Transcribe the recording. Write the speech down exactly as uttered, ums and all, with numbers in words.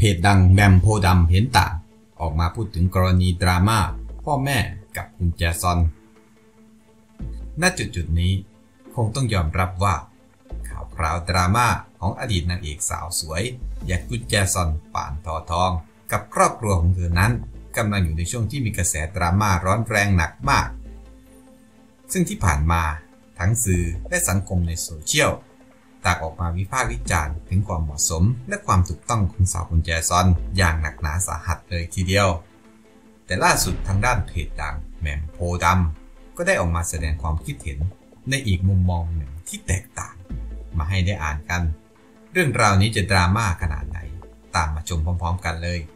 จดังแบมโพดำเห็นต่างออกมาพูดถึงกรณีดราม่าพ่อแม่กับกุญแจซอนณจุดจุดนี้คงต้องยอมรับว่าข่าวคราวดราม่าของอดีตนางเอกสาวสวยอย่างกุญแจซอนป่านทอทองกับครอบครัวของเธอนั้นกำลังอยู่ในช่วงที่มีกระแสดราม่าร้อนแรงหนักมากซึ่งที่ผ่านมาทั้งสื่อและสังคมในโซเชียลต่างออกมาวิพากษ์วิจารณ์ถึงความเหมาะสมและความถูกต้องของสาวกุญแจซอนอย่างหนักหนาสาหัสเลยทีเดียวแต่ล่าสุดทางด้านเพจดังแหม่มโพดำก็ได้ออกมาแสดงความคิดเห็นในอีกมุมมองหนึ่งที่แตกต่างมาให้ได้อ่านกันเรื่องราวนี้จะดราม่าขนาดไหนตามมาชมพร้อมๆกันเลย